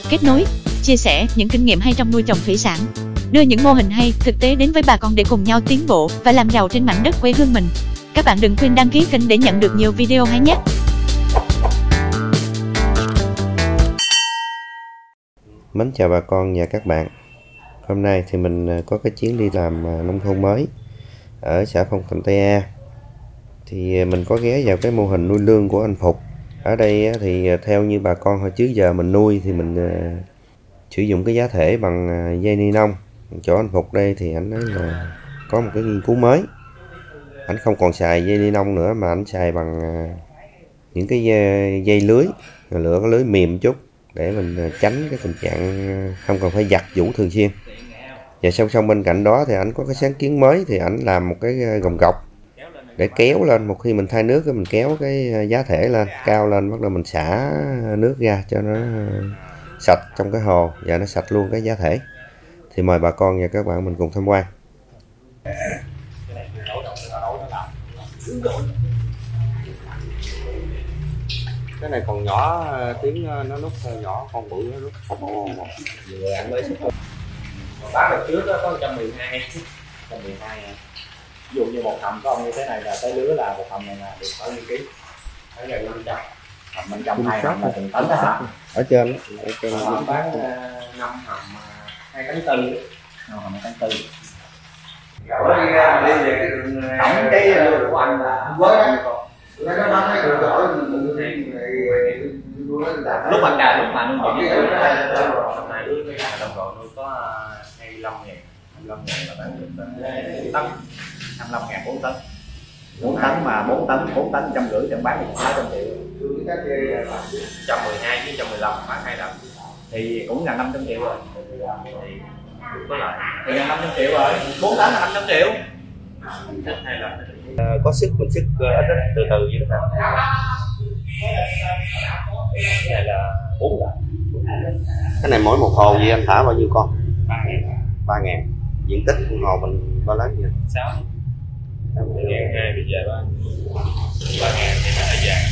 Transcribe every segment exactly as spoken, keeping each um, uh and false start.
kết nối, chia sẻ những kinh nghiệm hay trong nuôi trồng thủy sản, đưa những mô hình hay, thực tế đến với bà con để cùng nhau tiến bộ và làm giàu trên mảnh đất quê hương mình. Các bạn đừng quên đăng ký kênh để nhận được nhiều video hay nhé. Mến chào bà con và các bạn. Hôm nay thì mình có cái chuyến đi làm nông thôn mới ở xã Phong Thạnh Tây A. Thì mình có ghé vào cái mô hình nuôi lươn của anh Phục. Ở đây thì theo như bà con hồi trước giờ mình nuôi thì mình sử dụng cái giá thể bằng dây ni lông. Chỗ anh Phục đây thì anh nói là có một cái nghiên cứu mới. Anh không còn xài dây ni lông nữa mà anh xài bằng những cái dây lưới, lựa cái lưới mềm chút để mình tránh cái tình trạng không cần phải giặt giũ thường xuyên. Và song song bên cạnh đó thì anh có cái sáng kiến mới, thì anh làm một cái gồng gọc để kéo lên. Một khi mình thay nước mình kéo cái giá thể lên cao lên, bắt đầu mình xả nước ra cho nó sạch trong cái hồ và nó sạch luôn cái giá thể. Thì mời bà con và các bạn mình cùng tham quan. Cái này còn nhỏ, tiếng nó nút nhỏ, con bự nó nút không có một vừa ăn mới sức. Bán đợt trước đó có một trăm mười hai, một trăm mười hai à. Ví dụ như một hầm con như thế này là tới lứa là một hầm này là được bao nhiêu ký? Ở gần năm trăm. Hầm năm trăm hai hầm là từng tấn đó. Ở trên ở trên nó bán năm hầm hai tấn tư, năm hầm hai tấn tư. Rồi đi đi về cái đường tổng cái lứa của anh là với nó bán cái đường đổi lúc anh đà lúc mà nuôi gì nuôi này nuôi đồng đội nuôi có hai mươi lăm ngàn, hai mươi lăm ngàn là bán được tấn, hai mươi lăm ngàn bốn tấn, bốn tấn mà bốn tấn bốn tấn trăm rưỡi chẳng bán được sáu trăm triệu, trăm mười hai với trăm mười lăm bán hai lần thì cũng là năm trăm triệu rồi, thì có lợi thì là năm trăm triệu rồi, bốn tấn là năm trăm triệu. Hay là à, có sức mình sức ít ít từ từ vậy đó. Cái này là bốn lần. Cái này mỗi một hồ gì anh thả bao nhiêu con? Ba ngàn. Ba ngàn. Diện tích hồ mình bao lớn vậy? Sáu. Ngàn hai bây giờ đó. Ba ngàn thì nó hơi dài.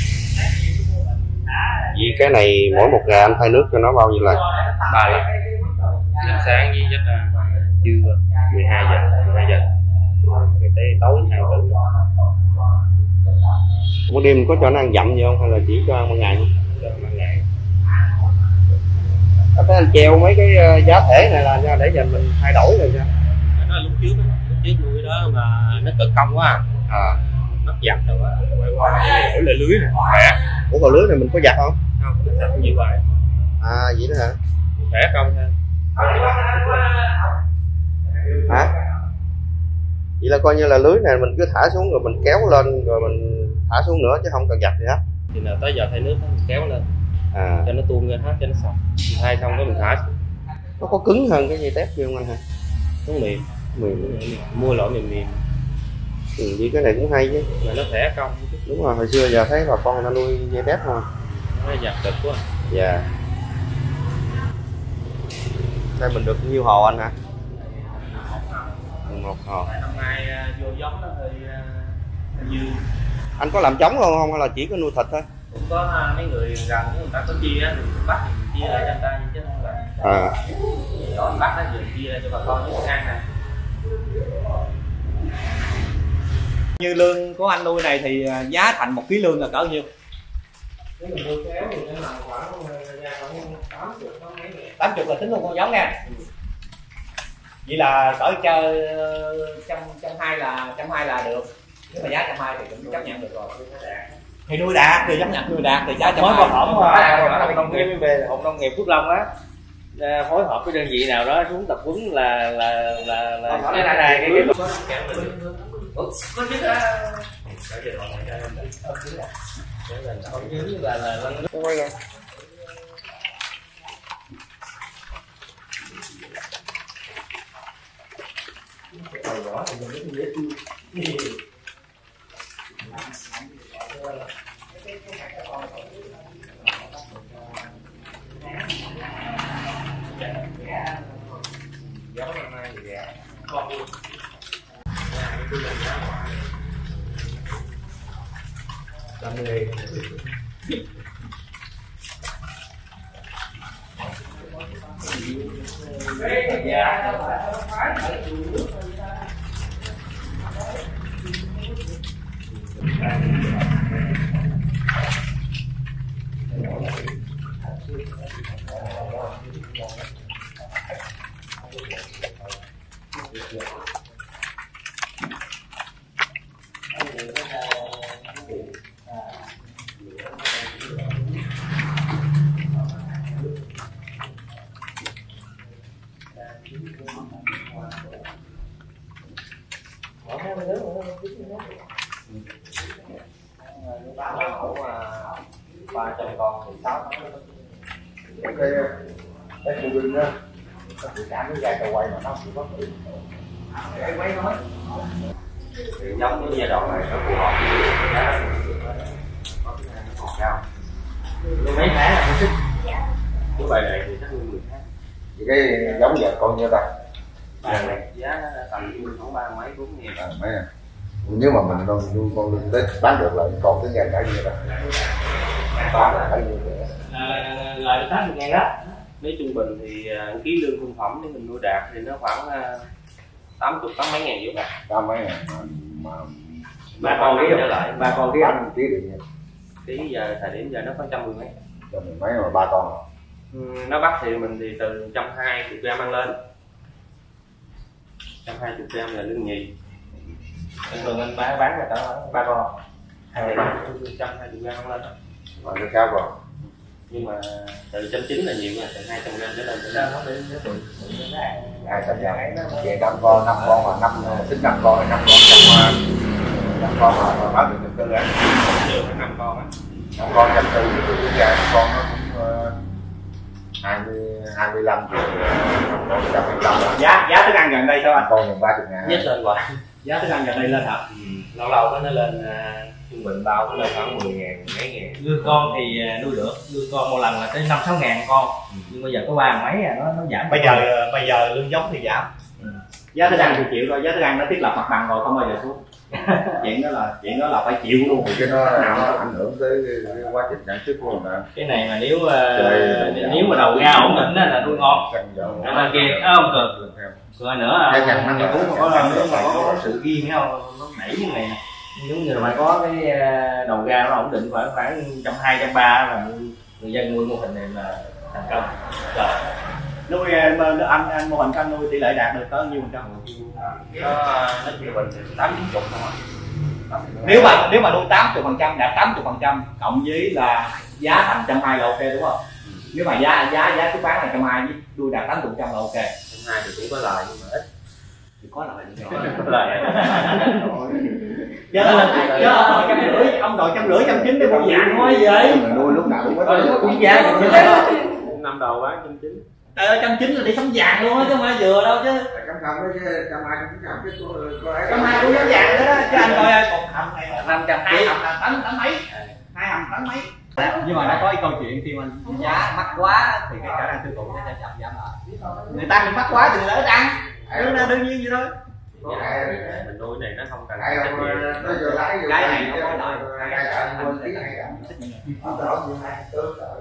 Vì cái này mỗi một ngày anh thay nước cho nó bao nhiêu lần? Ba lần. Đến sáng với giấc trưa mười hai giờ, mười hai giờ. Rồi tới tối hai tiếng. Một đêm mình có cho nó ăn dặm gì không hay là chỉ cho ăn ban ngày không? Cho ban ngày. Có thể anh treo mấy cái giá thể này là để dành mình thay đổi rồi sao? Nó lúc trước lúc trước nuôi đó mà nó cực công quá à, mất giặt rồi á, quay qua đổi lại lưới này khỏe. Ủa còn lưới này mình có giặt không? Không, nó giặt như vậy. À vậy đó hả? Khỏe không ha? Hả? Vậy là coi như là lưới này mình cứ thả xuống rồi mình kéo lên rồi mình thả xuống nữa chứ không cần giặt gì hết. Thì nào tới giờ thay nước đó, mình kéo lên à. cho nó tuôn ra hết cho nó sạch. Mình thay xong cái mình thả xuống. Nó có cứng hơn cái dây tép kia không anh hả? Nó mềm, mềm, mua loại mềm mềm. Ừ, vậy cái này cũng hay chứ. Mà nó khỏe công. Đúng rồi, hồi xưa giờ thấy bà con người ta nuôi dây tép thôi. Nó giặt cực quá. Dạ. Yeah. Đây mình được nhiêu hồ anh hả? Một hồ. Năm nay vô giống nó hơi dư. Anh có làm trống luôn không hay là chỉ có nuôi thịt thôi? Cũng có mấy người gần người ta có chia á, mình bắt mình chia ra cho người ta chứ không là. À. Đó mình bắt nó vừa chia ra cho bà con những ăn nè. Như lương của anh nuôi này thì giá thành một ký lương là cỡ nhiêu? Nếu mình nuôi kéo thì nó là khoảng tám mươi là tính luôn con giống nha. Vậy là cỡ chơi trăm trăm hai là trăm hai là được. Nếu mà giá trăm hai thì cũng chấp nhận được rồi. Thì nuôi đạt thì chấp nhận nuôi đạt thì giá trăm hai. Mới có hổng nông nghiệp về Hội Nông nghiệp Phước Long á, phối hợp với đơn vị nào đó xuống tập huấn là là là là cái này cái cái có chứ á. Là là là quay rồi. tám mươi. Dạ. ba trăm con thì sáu cái cái phụ huynh đó nó bị cảm cái gai cầu quay mà nó chỉ có bị cái quay nói thì giống cái giai đoạn này nó phù hợp với giá có cái nó còn cao Mấy tháng là nó thích. cái bài này thì chắc hơn mười tháng. thì cái giống giờ con nhiêu ta Bài này giá nó tầm khoảng ba mấy bốn nghìn. à, mấy à. Nếu mà mình nuôi nuôi con lưng tới bán được lại còn cái ngày cả nhiêu ta bán là cả nhiêu vậy À, lời tám mươi ngàn đó. Nếu trung bình thì uh, ký lương thương phẩm nếu mình nuôi đạt thì nó khoảng uh, tám mươi tám mấy ngàn triệu bạc. tám mấy ngàn mà Ba con ký trở lại ba con ký bán ký được nhiêu ký giờ thời điểm giờ nó có trăm mười mấy. cho mình mấy mà ba con Ừ, nó bắt thì mình thì từ trăm hai chục gram ăn lên, trăm hai chục gram là lương nhì. Thường anh bán bán là tao ba con. Hay trăm hai chục gram ăn lên. mà nó cao rồi Nhưng mà từ trăm chín là nhiều nha, từ hai trăm gram trở lên. Sao nó đến đến tuổi hai trăm ngàn về năm con năm con mà năm tính năm con hay năm con trăm năm con mà mà bán được trăm tư á nhiều đến năm con á. năm con trăm tư thì gà con nó cũng hai mươi hai mươi lăm triệu năm con trăm hai mươi lăm Giá giá thức ăn gần đây sao anh? con gần ba chục ngàn Nhất lên hoài. Giá thức ăn gần đây lên hả? Ừ, lâu lâu đó nó lên uh, trung bình bao nó lên khoảng mười ngàn mấy ngàn. Nuôi con thì nuôi được, nuôi con một lần là tới năm sáu ngàn con. Ừ. Nhưng bây giờ có ba mấy à, nó nó giảm. Bây giờ bây giờ lương giống thì giảm. Ừ. Giá thức ăn thì chịu thôi, giá thức ăn nó thiết lập mặt bằng rồi không bao giờ xuống. chuyện đó là chuyện đó là phải chịu luôn. thì cái nó nào ảnh hưởng tới cái, cái quá trình sản xuất của mình nè Cái này mà nếu uh, nếu mà đầu ra ổn định là nuôi ngon. Bên kia nó không cực. Rồi nữa cái thằng nó cũng có lần nữa mà có sự ghiêng không, nó đẩy như này nè. Nếu như mà có cái đầu ra nó ổn định khoảng khoảng trăm hai trăm ba là người dân nuôi mô hình này là thành công. Rồi. Nuôi anh anh mô hình anh nuôi tỷ lệ đạt được có nhiêu phần trăm? Nó nó trung bình thì tám chín chục thôi. Nếu mà nếu mà nuôi tám mươi phần trăm đạt tám mươi phần trăm cộng với là giá thành trăm hai là ok đúng không? Ừ. Nếu mà giá giá giá xuất bán là trăm hai với nuôi đạt tám mươi phần trăm là ok. Trăm hai thì cũng có lời nhưng mà ít. Thì có lời nhưng mà Có lời. chứ chứ ông đòi trăm rưỡi ông đòi trăm rưỡi trăm chín để mua dạng thôi vậy. nuôi lúc nào cũng có Cũng giá như thế đó. Năm đầu bán trăm chín. Trời ơi trăm chín là đi sắm vàng luôn á chứ không phải vừa đâu chứ. trăm không đó chứ trăm hai trăm trăm chứ có ấy Trăm hai cũng sắm vàng nữa đó chứ anh coi ơi một hầm này là năm trăm hai hầm là tám tám mấy hai hầm tám mấy. Nhưng mà nó có cái câu chuyện khi mà giá mắc quá thì cái khả năng tiêu thụ sẽ chậm giảm lại. Người ta mình mắc quá thì người ta ít ăn. Đương, đương nhiên vậy thôi. Mình nuôi này nó không cần cái trách nhiệm. nó vừa lái vừa Cái này nó có lợi. cái này quên tiếng này không đỡ như hai tương đỡ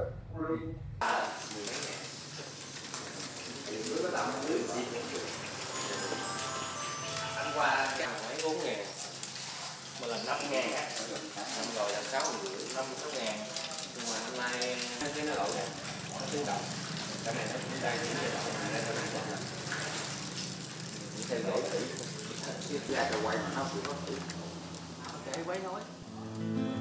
Anh qua cái mấy bốn ngàn một lần năm ngàn á, năm rồi là sáu rưỡi năm sáu ngàn, nhưng mà hôm nay cái nó lộ ra nó tiếng động, cái này nó cũng đây cái này đây cái này còn là thay đổi thử ra cho quay mà nó cũng có thử cái quấy nói.